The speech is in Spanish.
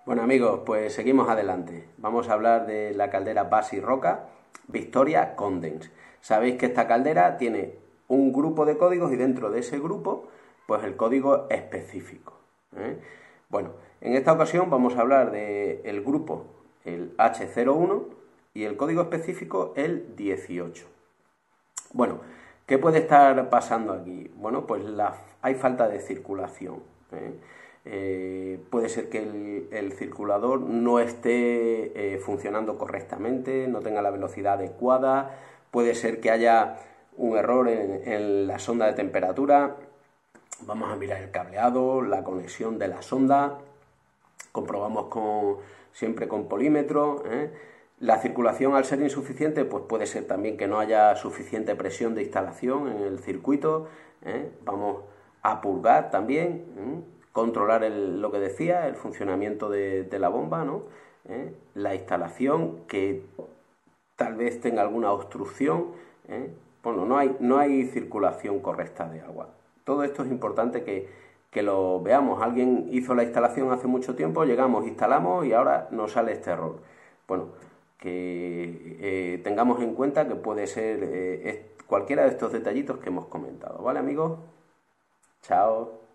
Bueno amigos, pues seguimos adelante. Vamos a hablar de la caldera Basi Roca Victoria Condense. Sabéis que esta caldera tiene un grupo de códigos y dentro de ese grupo, pues el código específico. ¿eh? Bueno, en esta ocasión vamos a hablar del grupo, el H01, y el código específico, el 18. Bueno, ¿qué puede estar pasando aquí? Bueno, pues hay falta de circulación. Puede ser que el circulador no esté funcionando correctamente, no tenga la velocidad adecuada, puede ser que haya un error en la sonda de temperatura. Vamos a mirar el cableado, la conexión de la sonda, comprobamos siempre con polímetro. La circulación, al ser insuficiente, pues puede ser también que no haya suficiente presión de instalación en el circuito. Vamos a purgar también, controlar lo que decía, el funcionamiento de la bomba, ¿no? La instalación, que tal vez tenga alguna obstrucción. Bueno, no hay circulación correcta de agua. Todo esto es importante que lo veamos. Alguien hizo la instalación hace mucho tiempo, llegamos, instalamos y ahora nos sale este error. Bueno, que tengamos en cuenta que puede ser cualquiera de estos detallitos que hemos comentado. ¿Vale, amigos? Chao.